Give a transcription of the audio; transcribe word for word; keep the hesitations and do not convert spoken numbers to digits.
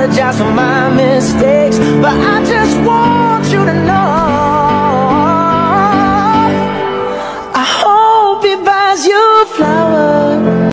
apologize for my mistakes, but I just want you to know I hope he buys you flowers.